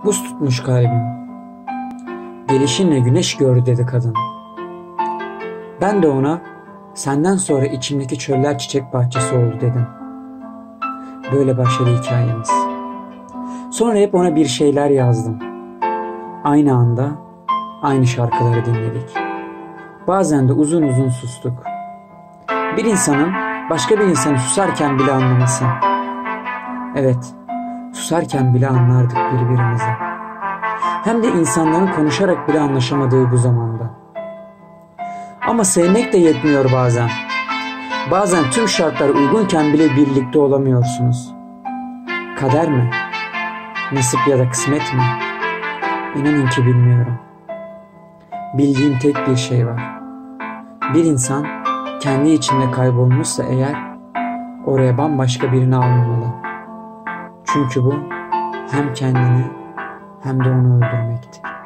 Buz tutmuş kalbim. Gelişinle güneş gördü dedi kadın. Ben de ona senden sonra içimdeki çöller çiçek bahçesi oldu dedim. Böyle başladı hikayemiz. Sonra hep ona bir şeyler yazdım. Aynı anda aynı şarkıları dinledik. Bazen de uzun uzun sustuk. Bir insanın başka bir insanı susarken bile anlaması. Evet, susarken bile anlardık birbirimizi. Hem de insanların konuşarak bile anlaşamadığı bu zamanda. Ama sevmek de yetmiyor bazen. Bazen tüm şartlar uygunken bile birlikte olamıyorsunuz. Kader mi? Nasip ya da kısmet mi? İnanın ki bilmiyorum. Bildiğim tek bir şey var. Bir insan kendi içinde kaybolmuşsa eğer oraya bambaşka birini almamalı. Çünkü bu hem kendini hem de onu öldürmektir.